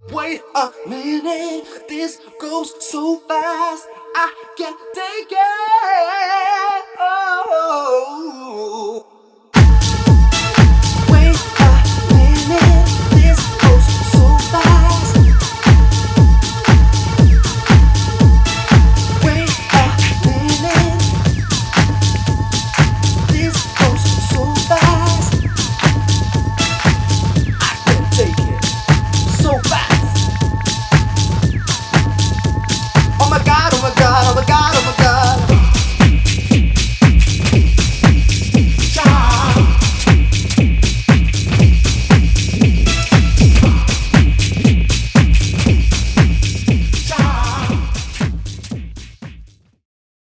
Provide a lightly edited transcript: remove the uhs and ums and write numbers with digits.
Wait a minute, this goes so fast, I can't take it. Oh.